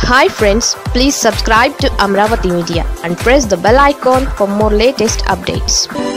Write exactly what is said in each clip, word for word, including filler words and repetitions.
Hi friends, please subscribe to Amravati Media and press the bell icon for more latest updates.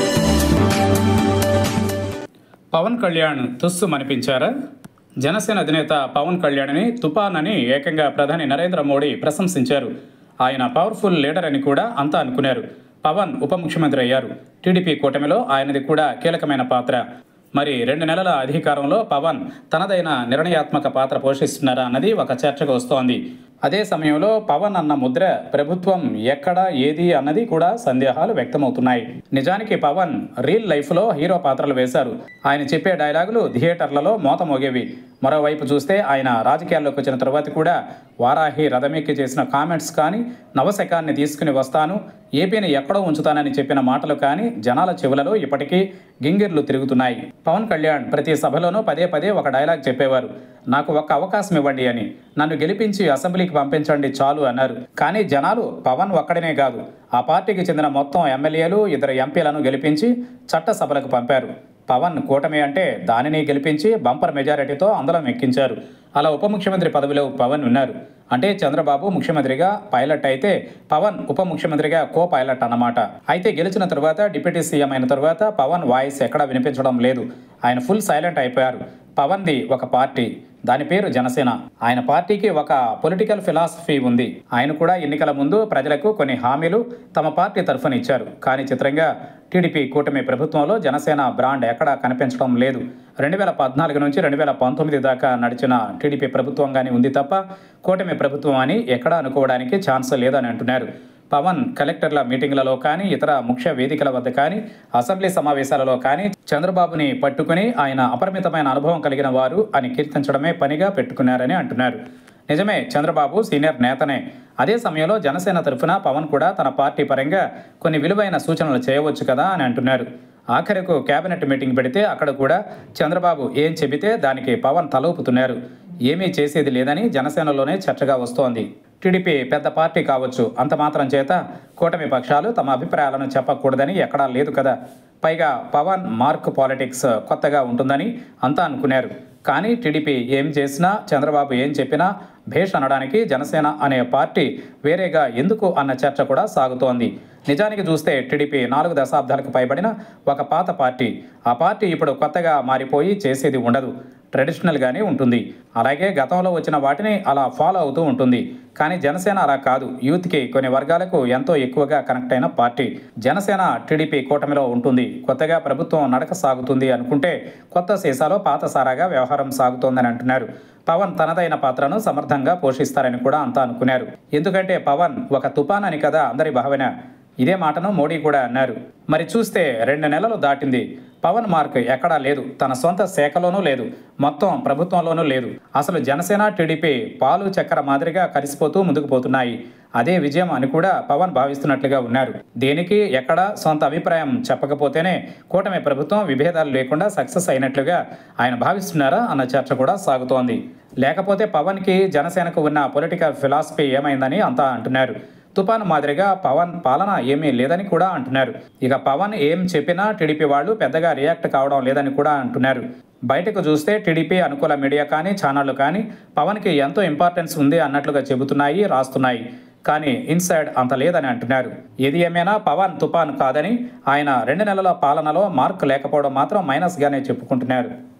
Pawan Kalyan తుస్సు మనిపించారా? Janasena అధినేత పవన్ కళ్యాణ్ని తుపాన్ అని ఏకంగా ప్రధాని నరేంద్ర మోడీ ప్రశంసించారు. ఆయన పవర్ఫుల్ లీడర్ అని కూడా అంతా అనుకున్నారు. పవన్ ఉప ముఖ్యమంత్రి అయ్యారు. టీడీపీ కూటమిలో ఆయనది కూడా కీలకమైన పాత్ర. మరి రెండు నెలల అధికారంలో పవన్ తనదైన నిర్ణయాత్మక పాత్ర పోషిస్తున్నారా అన్నది ఒక చర్చకు వస్తోంది. అదే సమయంలో పవన్ అన్న ముద్ర ప్రభుత్వం ఎక్కడ ఏది అన్నది కూడా సందేహాలు వ్యక్తమవుతున్నాయి. నిజానికి పవన్ రియల్ లైఫ్లో హీరో పాత్రలు వేశారు. ఆయన చెప్పే డైలాగులు థియేటర్లలో మోత మోగేవి. మరోవైపు చూస్తే ఆయన రాజకీయాల్లోకి వచ్చిన తర్వాత కూడా వారాహి రథమెక్కి చేసిన కామెంట్స్ కానీ, నవశకాన్ని తీసుకుని వస్తాను, ఏపీని ఎక్కడో ఉంచుతానని చెప్పిన మాటలు కానీ జనాల చెవులలో ఇప్పటికీ గింగిర్లు తిరుగుతున్నాయి. పవన్ కళ్యాణ్ ప్రతి సభలోనూ పదే పదే ఒక డైలాగ్ చెప్పేవారు. నాకు ఒక్క అవకాశం ఇవ్వండి అని, నన్ను గెలిపించి అసెంబ్లీకి పంపించండి చాలు అన్నారు. కానీ జనాలు పవన్ ఒక్కడనే కాదు, ఆ పార్టీకి చెందిన మొత్తం ఎమ్మెల్యేలు, ఇద్దరు ఎంపీలను గెలిపించి చట్టసభలకు పంపారు. పవన్ కూటమి అంటే దానిని గెలిపించి బంపర్ మెజారిటీతో అందలం ఎక్కించారు. అలా ఉప ముఖ్యమంత్రి పదవిలో పవన్ ఉన్నారు. అంటే చంద్రబాబు ముఖ్యమంత్రిగా పైలట్ అయితే పవన్ ఉప ముఖ్యమంత్రిగా కో పైలట్ అన్నమాట. అయితే గెలిచిన తరువాత డిప్యూటీ సీఎం అయిన తరువాత పవన్ వాయిస్ ఎక్కడా వినిపించడం లేదు. ఆయన ఫుల్ సైలెంట్ అయిపోయారు. పవన్ది ఒక పార్టీ, దాని పేరు జనసేన. ఆయన పార్టీకి ఒక పొలిటికల్ ఫిలాసఫీ ఉంది. ఆయన కూడా ఎన్నికల ముందు ప్రజలకు కొన్ని హామీలు తమ పార్టీ తరఫున ఇచ్చారు. కానీ చిత్రంగా టీడీపీ కూటమి ప్రభుత్వంలో జనసేన బ్రాండ్ ఎక్కడా కనిపించడం లేదు. రెండు వేల పద్నాలుగు నుంచి రెండు వేల పంతొమ్మిది దాకా నడిచిన టీడీపీ ప్రభుత్వంగానే ఉంది తప్ప కూటమి ప్రభుత్వం అని ఎక్కడా అనుకోవడానికి ఛాన్స్ లేదని అంటున్నారు. పవన్ కలెక్టర్ల మీటింగ్లలో కానీ, ఇతర ముఖ్య వేదికల వద్ద కానీ, అసెంబ్లీ సమావేశాలలో కానీ చంద్రబాబుని పట్టుకుని ఆయన అపరిమితమైన అనుభవం కలిగిన వారు అని కీర్తించడమే పనిగా పెట్టుకున్నారని అంటున్నారు. నిజమే, చంద్రబాబు సీనియర్ నేతనే. అదే సమయంలో జనసేన తరఫున పవన్ కూడా తన పార్టీ పరంగా కొన్ని విలువైన సూచనలు చేయవచ్చు కదా అని అంటున్నారు. ఆఖరకు కేబినెట్ మీటింగ్ పెడితే అక్కడ కూడా చంద్రబాబు ఏం చెబితే దానికి పవన్ తలూపుతున్నారు. ఏమీ చేసేది లేదని జనసేనలోనే చర్చగా వస్తోంది. టీడీపీ పెద్ద పార్టీ కావచ్చు, అంత మాత్రం చేత కూటమి పక్షాలు తమ అభిప్రాయాలను చెప్పకూడదని ఎక్కడా లేదు కదా. పైగా పవన్ మార్క్ పాలిటిక్స్ కొత్తగా ఉంటుందని అంతా అనుకున్నారు. కానీ టీడీపీ ఏం చేసినా, చంద్రబాబు ఏం చెప్పినా భేష్ అనడానికి జనసేన అనే పార్టీ వేరేగా ఎందుకు అన్న చర్చ కూడా సాగుతోంది. నిజానికి చూస్తే టీడీపీ నాలుగు దశాబ్దాలకు పైబడిన ఒక పాత పార్టీ. ఆ పార్టీ ఇప్పుడు కొత్తగా మారిపోయి చేసేది ఉండదు, ట్రెడిషనల్గానే ఉంటుంది. అలాగే గతంలో వచ్చిన వాటిని అలా ఫాలో అవుతూ ఉంటుంది. కానీ జనసేన అలా కాదు. యూత్కి, కొన్ని వర్గాలకు ఎంతో ఎక్కువగా కనెక్ట్ అయిన పార్టీ. జనసేన టీడీపీ కూటమిలో ఉంటుంది. కొత్తగా ప్రభుత్వం నడక సాగుతుంది అనుకుంటే కొత్త సీసాలో పాత సారాగా వ్యవహారం సాగుతోందని అంటున్నారు. పవన్ తనదైన పాత్రను సమర్థంగా పోషిస్తారని కూడా అంతా అనుకున్నారు. ఎందుకంటే పవన్ ఒక తుపాన్ అని కదా అందరి భావన. ఇదే మాటను మోడీ కూడా అన్నారు. మరి చూస్తే రెండు నెలలు దాటింది, పవన్ మార్క్ ఎక్కడా లేదు. తన సొంత శాఖలోనూ లేదు, మొత్తం ప్రభుత్వంలోనూ లేదు. అసలు జనసేన టీడీపీ పాలు చక్కెర మాదిరిగా కలిసిపోతూ ముందుకు పోతున్నాయి. అదే విజయం అని కూడా పవన్ భావిస్తున్నట్లుగా ఉన్నారు. దేనికి ఎక్కడ సొంత అభిప్రాయం చెప్పకపోతేనే కూటమి ప్రభుత్వం విభేదాలు లేకుండా సక్సెస్ అయినట్లుగా ఆయన భావిస్తున్నారా అన్న చర్చ కూడా సాగుతోంది. లేకపోతే పవన్కి జనసేనకు ఉన్న పొలిటికల్ ఫిలాసఫీ ఏమైందని అంతా అంటున్నారు. తుపాను మాదిరిగా పవన్ పాలన ఏమీ లేదని కూడా అంటున్నారు. ఇక పవన్ ఏం చెప్పినా టీడీపీ వాళ్ళు పెద్దగా రియాక్ట్ కావడం లేదని కూడా అంటున్నారు. బయటకు చూస్తే టీడీపీ అనుకూల మీడియా కానీ, ఛానళ్లు కానీ పవన్కి ఎంతో ఇంపార్టెన్స్ ఉంది అన్నట్లుగా చెబుతున్నాయి, రాస్తున్నాయి. కానీ ఇన్సైడ్ అంత లేదని అంటున్నారు. ఏది ఏమైనా పవన్ తుపాన్ కాదని, ఆయన రెండు నెలల పాలనలో మార్క్ లేకపోవడం మాత్రం మైనస్గానే చెప్పుకుంటున్నారు.